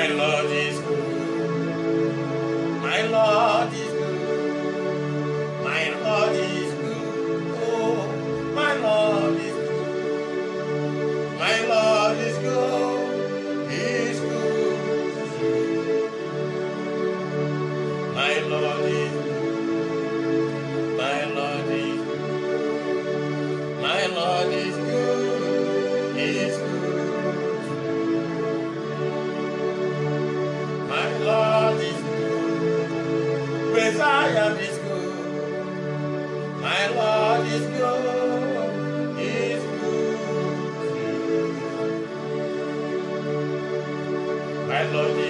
Lord is good. My Lord is good. My Lord is good. Oh, my Lord is good. My Lord is good. He's good. My Lord is good. My Lord is good. My Lord is good. He's good. My Lord is good. Messiah is good. My Lord is good. He's good. My Lord is